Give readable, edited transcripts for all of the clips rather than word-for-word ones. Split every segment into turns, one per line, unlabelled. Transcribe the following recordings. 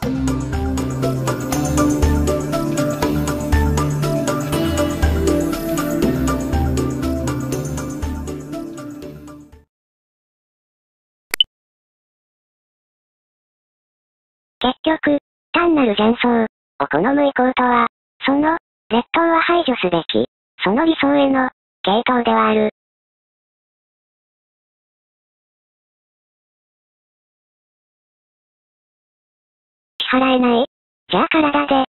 結局、単なる幻想を好む意向とは、その、劣等は排除すべき、その理想への、傾倒ではある。支払えない？じゃあ体で。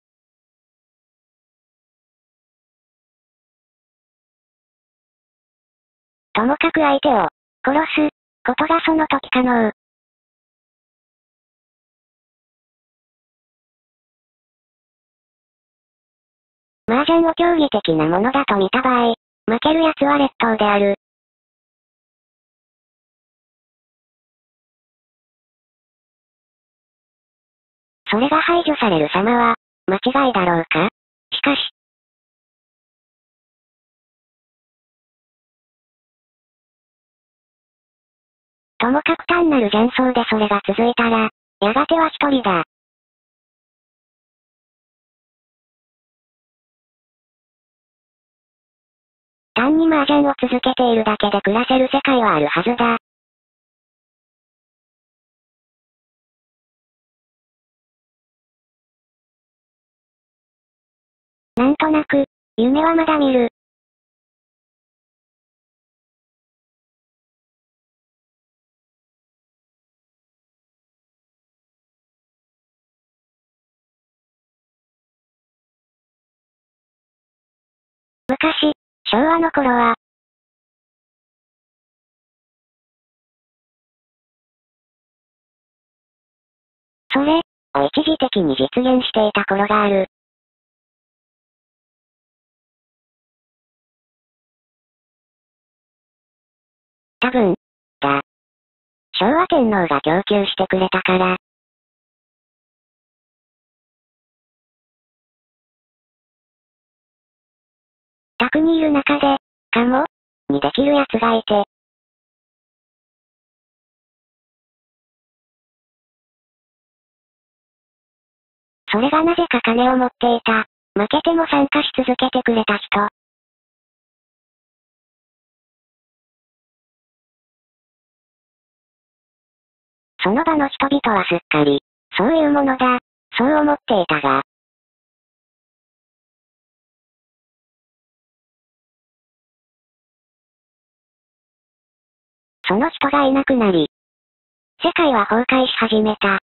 ともかく相手を、殺す、ことがその時可能。麻雀を競技的なものだと見た場合、負ける奴は劣等である。それが排除される様は、間違いだろうか？しかし、ともかく単なる幻想でそれが続いたら、やがては一人だ。単に麻雀を続けているだけで暮らせる世界はあるはずだ。なんとなく、夢はまだ見る。昔、昭和の頃は、それ、を一時的に実現していた頃がある。多分、だ。昭和天皇が供給してくれたから。宅にいる中で、かもにできる奴がいて。それがなぜか金を持っていた。負けても参加し続けてくれた人。その場の人々はすっかり、そういうものだ、そう思っていたが。その人がいなくなり、世界は崩壊し始めた。